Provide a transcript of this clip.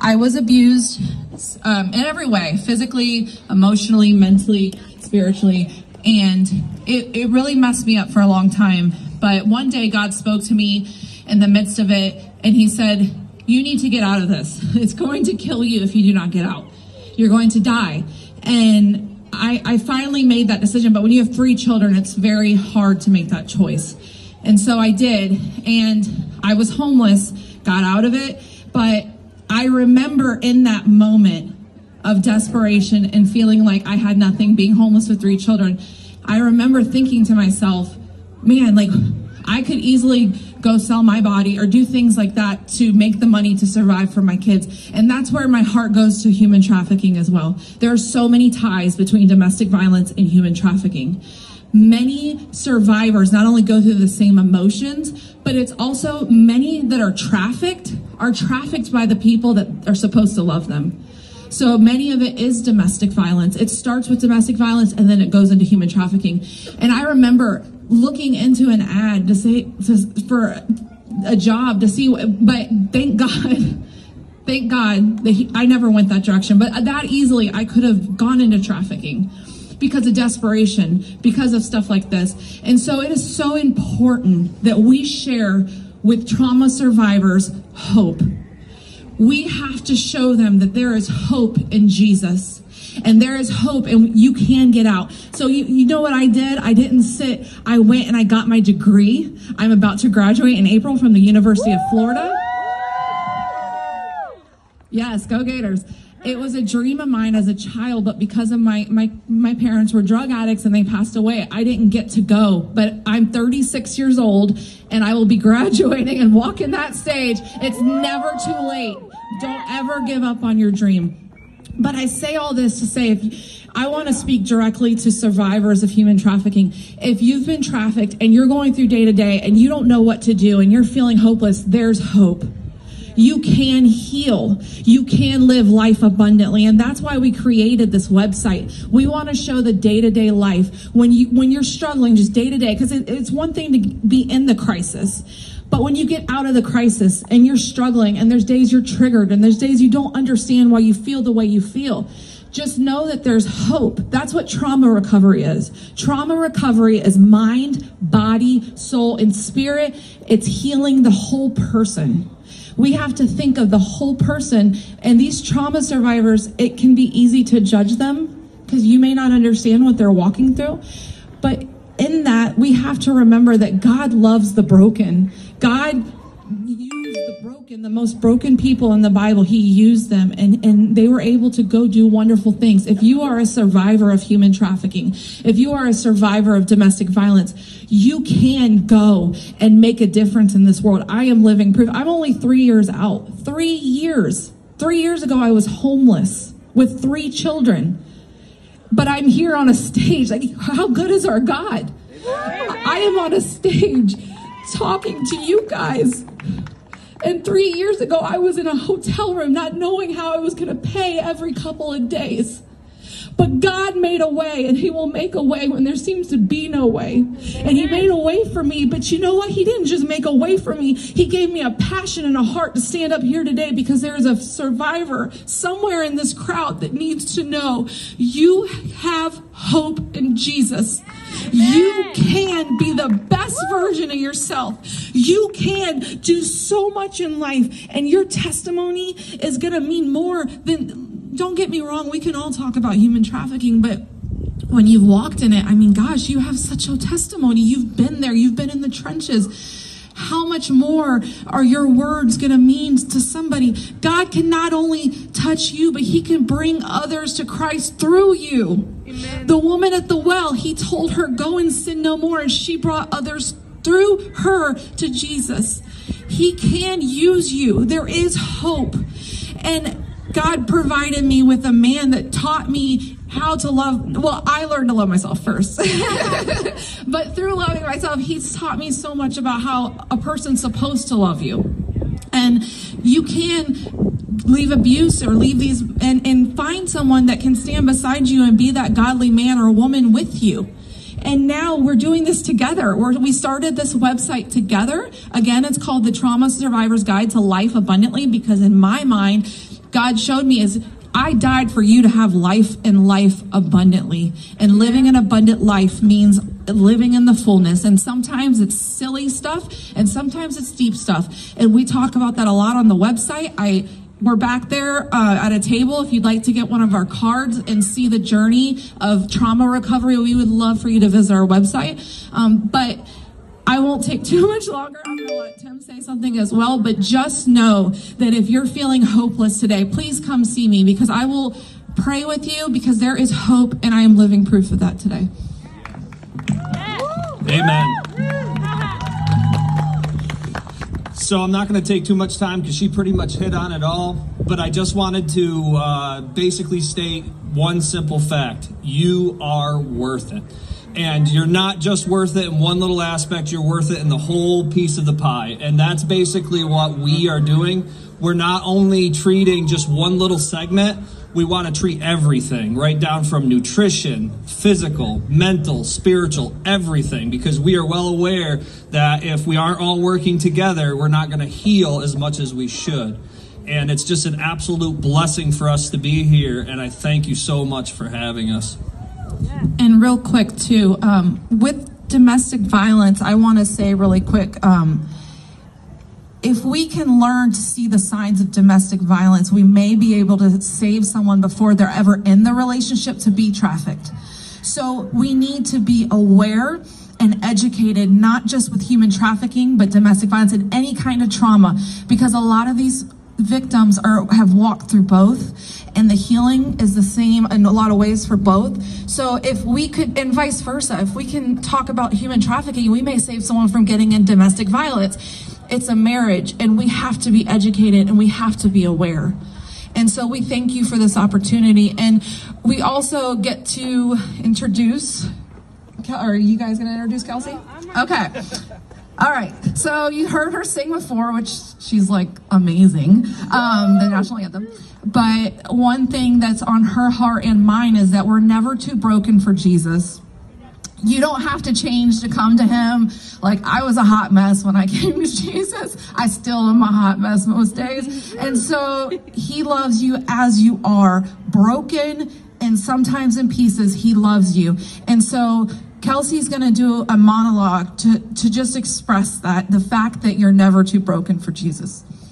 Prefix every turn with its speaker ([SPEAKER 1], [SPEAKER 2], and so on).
[SPEAKER 1] I was abused in every way, physically, emotionally, mentally, spiritually, and it really messed me up for a long time. But one day God spoke to me in the midst of it, and he said, you need to get out of this. It's going to kill you if you do not get out. You're going to die. And I finally made that decision, but when you have 3 children, it's very hard to make that choice. And so I did, and I was homeless, got out of it, but I remember in that moment of desperation and feeling like I had nothing, being homeless with 3 children, I remember thinking to myself, man, like I could easily go sell my body or do things like that to make the money to survive for my kids. And that's where my heart goes to human trafficking as well. There are so many ties between domestic violence and human trafficking. Many survivors not only go through the same emotions, but it's also many that are trafficked by the people that are supposed to love them. So many of it is domestic violence. It starts with domestic violence and then it goes into human trafficking. And I remember looking into an ad for a job to see, but thank God that I never went that direction. But that easily I could have gone into trafficking because of desperation, because of stuff like this. And so it is so important that we share with trauma survivors hope. We have to show them that there is hope in Jesus. And there is hope, and you can get out. So you know what I did? I didn't sit. I went and I got my degree. I'm about to graduate in April from the University of Florida. Yes, go Gators. It was a dream of mine as a child, but because of my parents were drug addicts and they passed away, I didn't get to go. But I'm 36 years old, and I will be graduating and walking that stage. It's never too late. Don't ever give up on your dream. But I say all this to say, I want to speak directly to survivors of human trafficking. If you've been trafficked and you're going through day to day and you don't know what to do and you're feeling hopeless, there's hope. You can heal. You can live life abundantly. And that's why we created this website. We want to show the day-to-day life when you're struggling just day to day, because it's one thing to be in the crisis. But when you get out of the crisis and you're struggling and there's days you're triggered and there's days you don't understand why you feel the way you feel, just know that there's hope. That's what trauma recovery is. Trauma recovery is mind, body, soul, and spirit. It's healing the whole person. We have to think of the whole person. And these trauma survivors, it can be easy to judge them because you may not understand what they're walking through. But in that, we have to remember that God loves the broken. God used the broken, the most broken people in the Bible. He used them, and they were able to go do wonderful things. If you are a survivor of human trafficking, if you are a survivor of domestic violence, you can go and make a difference in this world. I am living proof. I'm only 3 years out. 3 years. 3 years ago, I was homeless with 3 children. But I'm here on a stage. Like, how good is our God? I am on a stage talking to you guys. And 3 years ago, I was in a hotel room not knowing how I was going to pay every couple of days. But God made a way, and he will make a way when there seems to be no way. And he made a way for me. But you know what? He didn't just make a way for me. He gave me a passion and a heart to stand up here today, because there is a survivor somewhere in this crowd that needs to know you have hope in Jesus. You can be the best version of yourself. You can do so much in life, and your testimony is going to mean more than... Don't get me wrong, we can all talk about human trafficking, but when you've walked in it, I mean, gosh, you have such a testimony. You've been there. You've been in the trenches. How much more are your words going to mean to somebody? God can not only touch you, but he can bring others to Christ through you. Amen. The woman at the well, he told her, go and sin no more, and she brought others through her to Jesus. He can use you. There is hope. And God provided me with a man that taught me how to love. Well, I learned to love myself first. But through loving myself, he's taught me so much about how a person's supposed to love you. And you can leave abuse or leave these and find someone that can stand beside you and be that godly man or woman with you. And now we're doing this together. We started this website together. Again, it's called the Trauma Survivor's Guide to Life Abundantly, because in my mind, God showed me is I died for you to have life and life abundantly. And living an abundant life means living in the fullness. And sometimes it's silly stuff and sometimes it's deep stuff. And we talk about that a lot on the website. We're back there at a table. If you'd like to get one of our cards and see the journey of trauma recovery, we would love for you to visit our website. But I won't take too much longer. I'm going to let Tim say something as well. But just know that if you're feeling hopeless today, please come see me because I will pray with you because there is hope and I am living proof of that today.
[SPEAKER 2] Amen. So I'm not going to take too much time because she pretty much hit on it all, but I just wanted to basically state one simple fact. You are worth it. And you're not just worth it in one little aspect, you're worth it in the whole piece of the pie. And that's basically what we are doing. We're not only treating just one little segment, we want to treat everything, right down from nutrition, physical, mental, spiritual, everything, because we are well aware that if we aren't all working together, we're not going to heal as much as we should. And it's just an absolute blessing for us to be here, and I thank you so much for having us.
[SPEAKER 1] And real quick, too, with domestic violence, I want to say really quick, if we can learn to see the signs of domestic violence, we may be able to save someone before they're ever in the relationship to be trafficked. So we need to be aware and educated, not just with human trafficking, but domestic violence and any kind of trauma, because a lot of these victims have walked through both, and the healing is the same in a lot of ways for both. So if we could, and vice versa, if we can talk about human trafficking, we may save someone from getting in domestic violence. It's a marriage, and we have to be educated and we have to be aware. And so we thank you for this opportunity. And we also get to introduce, are you guys going to introduce Kelsey? Okay. All right, so you heard her sing before, which she's like amazing, the national anthem. But one thing that's on her heart and mind is that we're never too broken for Jesus. You don't have to change to come to him. Like, I was a hot mess when I came to Jesus. I still am a hot mess most days. And so he loves you as you are, broken and sometimes in pieces. He loves you. And so Kelsey's going to do a monologue to just express that, the fact that you're never too broken for Jesus.